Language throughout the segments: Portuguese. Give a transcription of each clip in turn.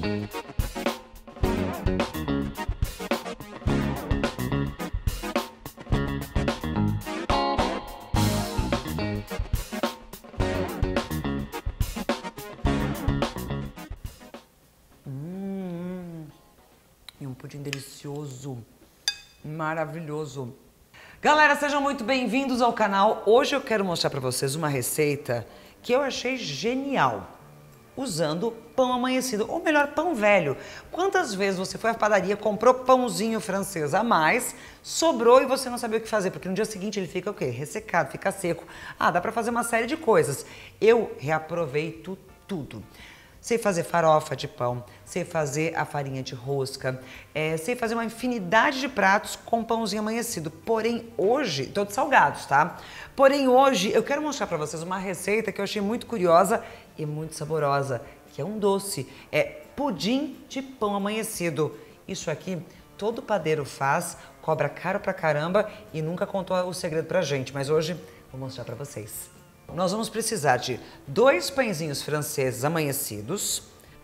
E um pudim delicioso, maravilhoso. Galera, sejam muito bem-vindos ao canal. Hoje eu quero mostrar para vocês uma receita que eu achei genial, usando pão amanhecido, ou melhor, pão velho. Quantas vezes você foi à padaria, comprou pãozinho francês a mais, sobrou e você não sabia o que fazer, porque no dia seguinte ele fica o quê? Ressecado, fica seco. Ah, dá para fazer uma série de coisas. Eu reaproveito tudo. Sei fazer farofa de pão, sei fazer a farinha de rosca, sei fazer uma infinidade de pratos com pãozinho amanhecido. Porém, hoje, todos salgados, tá? Porém, hoje eu quero mostrar pra vocês uma receita que eu achei muito curiosa e muito saborosa, que é um doce. É pudim de pão amanhecido. Isso aqui todo padeiro faz, cobra caro pra caramba e nunca contou o segredo pra gente, mas hoje vou mostrar pra vocês. Nós vamos precisar de 2 pãezinhos franceses amanhecidos,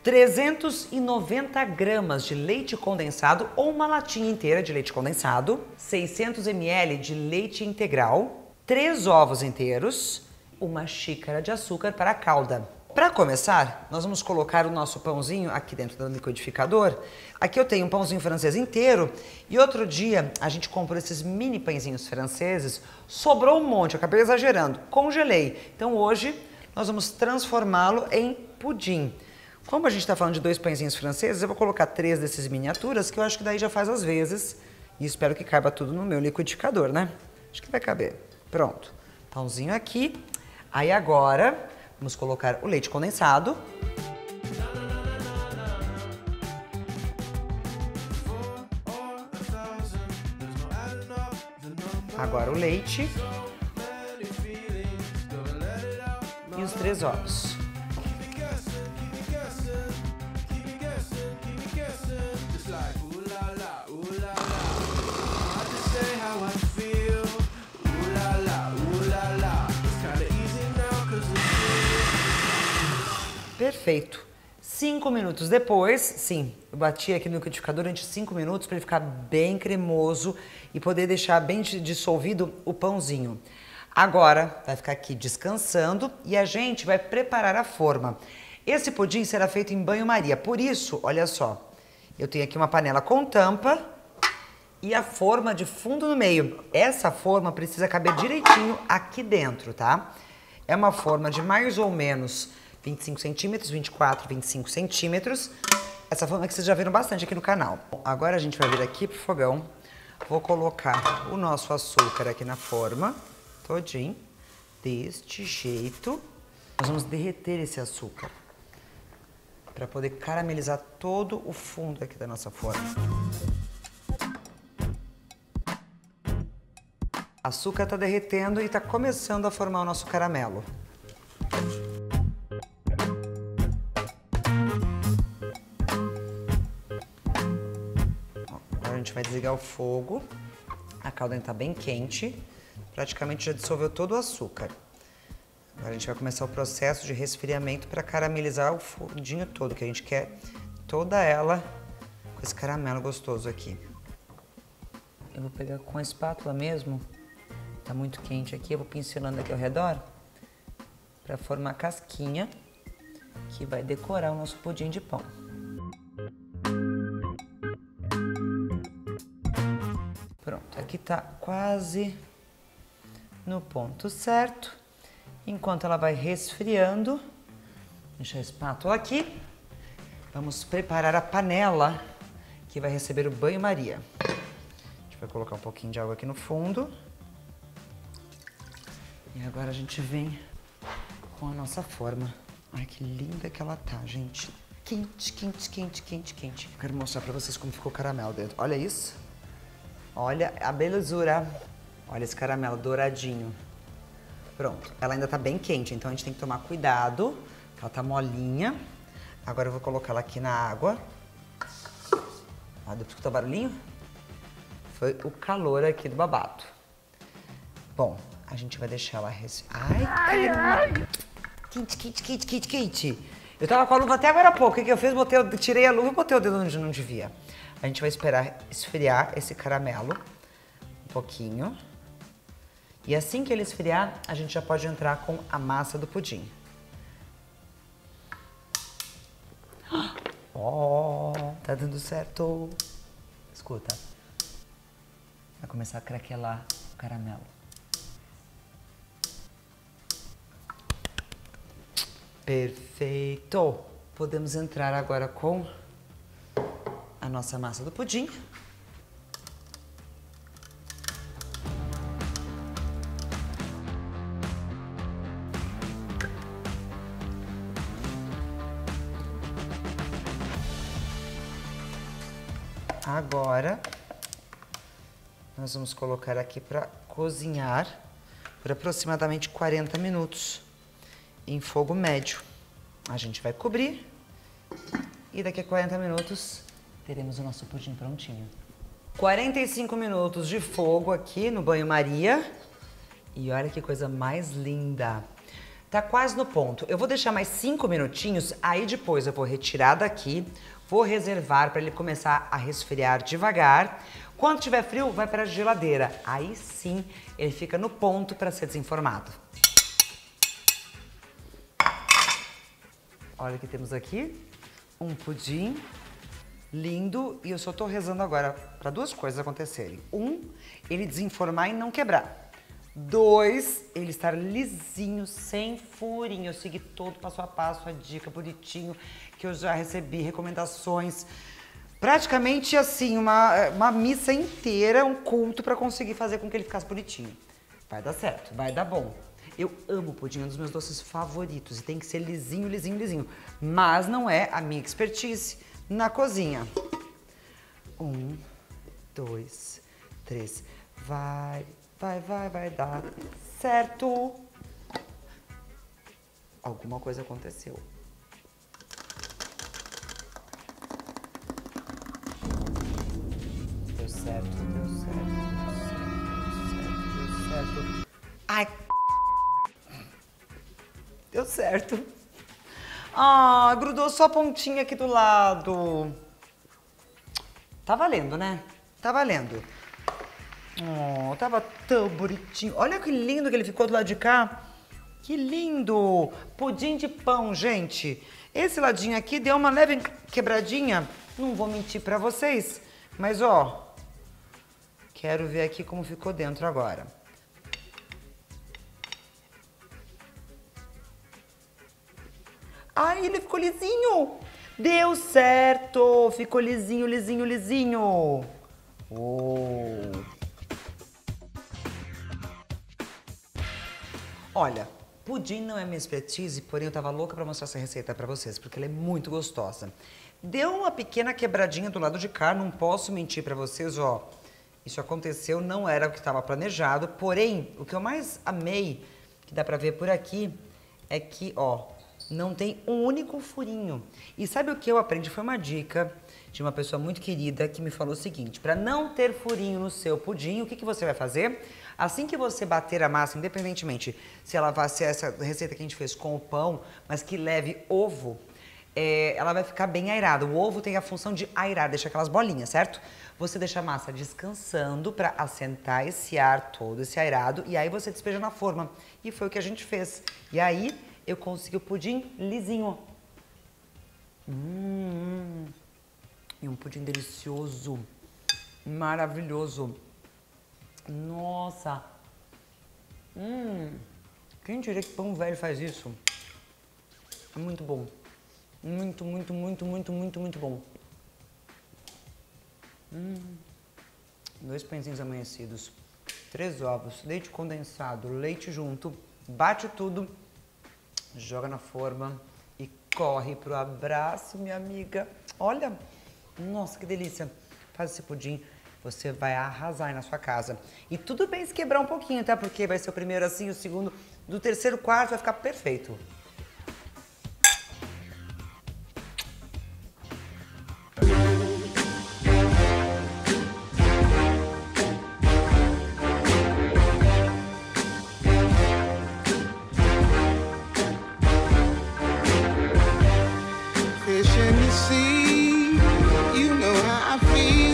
390 gramas de leite condensado ou uma latinha inteira de leite condensado, 600 ml de leite integral, 3 ovos inteiros, uma xícara de açúcar para a calda. Para começar, nós vamos colocar o nosso pãozinho aqui dentro do liquidificador. Aqui eu tenho um pãozinho francês inteiro e outro dia a gente comprou esses mini pãezinhos franceses, sobrou um monte, eu acabei exagerando, congelei. Então hoje nós vamos transformá-lo em pudim. Como a gente está falando de 2 pãezinhos franceses, eu vou colocar 3 desses miniaturas, que eu acho que daí já faz às vezes. E espero que caiba tudo no meu liquidificador, né? Acho que vai caber. Pronto, pãozinho aqui. Aí agora vamos colocar o leite condensado. Agora o leite. E os 3 ovos. Perfeito. 5 minutos depois, sim, eu bati aqui no liquidificador durante 5 minutos para ele ficar bem cremoso e poder deixar bem dissolvido o pãozinho. Agora vai ficar aqui descansando e a gente vai preparar a forma. Esse pudim será feito em banho-maria, por isso, olha só, eu tenho aqui uma panela com tampa e a forma de fundo no meio. Essa forma precisa caber direitinho aqui dentro, tá? É uma forma de mais ou menos 25 centímetros, 24, 25 centímetros. Essa forma que vocês já viram bastante aqui no canal. Agora a gente vai vir aqui pro fogão. Vou colocar o nosso açúcar aqui na forma, todinho, deste jeito. Nós vamos derreter esse açúcar para poder caramelizar todo o fundo aqui da nossa forma. O açúcar tá derretendo e tá começando a formar o nosso caramelo. A gente vai desligar o fogo, a calda está bem quente, praticamente já dissolveu todo o açúcar. Agora a gente vai começar o processo de resfriamento para caramelizar o fundinho todo, que a gente quer toda ela com esse caramelo gostoso aqui. Eu vou pegar com a espátula mesmo, tá muito quente aqui, eu vou pincelando aqui ao redor para formar a casquinha que vai decorar o nosso pudim de pão. Pronto, aqui tá quase no ponto certo. Enquanto ela vai resfriando, deixa a espátula aqui. Vamos preparar a panela que vai receber o banho-maria. A gente vai colocar um pouquinho de água aqui no fundo. E agora a gente vem com a nossa forma. Ai, que linda que ela tá, gente. Quente, quente, quente, quente, quente. Quero mostrar pra vocês como ficou o caramelo dentro. Olha isso. Olha a belezura. Olha esse caramelo douradinho. Pronto. Ela ainda tá bem quente, então a gente tem que tomar cuidado. Ela tá molinha. Agora eu vou colocar ela aqui na água. Ó, deu pra escutar o barulhinho? Foi o calor aqui do babado. Bom, a gente vai deixar ela resfriar. Ai, caramba! Quente, quente, quente, quente, quente. Eu tava com a luva até agora há pouco. O que eu fiz? Tirei a luva e botei o dedo onde não devia. A gente vai esperar esfriar esse caramelo um pouquinho. E assim que ele esfriar, a gente já pode entrar com a massa do pudim. Ó, tá dando certo. Escuta. Vai começar a craquelar o caramelo. Perfeito! Podemos entrar agora com a nossa massa do pudim. Agora, nós vamos colocar aqui para cozinhar por aproximadamente 40 minutos. Em fogo médio. A gente vai cobrir e daqui a 40 minutos teremos o nosso pudim prontinho. 45 minutos de fogo aqui no banho-maria e olha que coisa mais linda. Tá quase no ponto. Eu vou deixar mais 5 minutinhos, aí depois eu vou retirar daqui, vou reservar para ele começar a resfriar devagar. Quando tiver frio, vai para a geladeira. Aí sim ele fica no ponto para ser desenformado. Olha o que temos aqui, um pudim lindo e eu só tô rezando agora para duas coisas acontecerem. Um, ele desenformar e não quebrar. Dois, ele estar lisinho, sem furinho. Eu segui todo passo a passo, a dica bonitinho, que eu já recebi recomendações. Praticamente assim, uma missa inteira, um culto para conseguir fazer com que ele ficasse bonitinho. Vai dar certo, vai dar bom. Eu amo pudim, é um dos meus doces favoritos e tem que ser lisinho, lisinho, lisinho. Mas não é a minha expertise na cozinha. 1, 2, 3. Vai dar certo. Alguma coisa aconteceu. Deu certo, deu certo, deu certo, deu certo. Ai, deu certo. Ah, grudou só a pontinha aqui do lado. Tá valendo, né? Tá valendo. Oh, tava tão bonitinho. Olha que lindo que ele ficou do lado de cá. Que lindo. Pudim de pão, gente. Esse ladinho aqui deu uma leve quebradinha. Não vou mentir pra vocês. Mas, ó, quero ver aqui como ficou dentro agora. Ai, ele ficou lisinho. Deu certo. Ficou lisinho, lisinho, lisinho. Oh. Olha, pudim não é minha expertise, porém eu tava louca pra mostrar essa receita pra vocês, porque ela é muito gostosa. Deu uma pequena quebradinha do lado de cá, não posso mentir pra vocês, ó. Isso aconteceu, não era o que estava planejado, porém, o que eu mais amei, que dá pra ver por aqui, é que, ó, não tem um único furinho. E sabe o que eu aprendi? Foi uma dica de uma pessoa muito querida que me falou o seguinte: para não ter furinho no seu pudim, o que você vai fazer? Assim que você bater a massa, independentemente se ela vai ser essa receita que a gente fez com o pão, mas que leve ovo, ela vai ficar bem airada. O ovo tem a função de airar, deixar aquelas bolinhas, certo? Você deixa a massa descansando para assentar esse ar todo, esse airado, e aí você despeja na forma. E foi o que a gente fez. E aí eu consegui o pudim lisinho. E um pudim delicioso, maravilhoso. Nossa. Quem diria que pão velho faz isso? É muito bom. Muito, muito, muito, muito, muito, muito bom. 2 pãezinhos amanhecidos, 3 ovos, leite condensado, leite junto, bate tudo, joga na forma e corre pro abraço, minha amiga. Olha, nossa, que delícia. Faz esse pudim, você vai arrasar aí na sua casa. E tudo bem se quebrar um pouquinho, tá? Porque vai ser o primeiro assim, o segundo, do terceiro, quarto vai ficar perfeito. wishing to see. You know how I feel.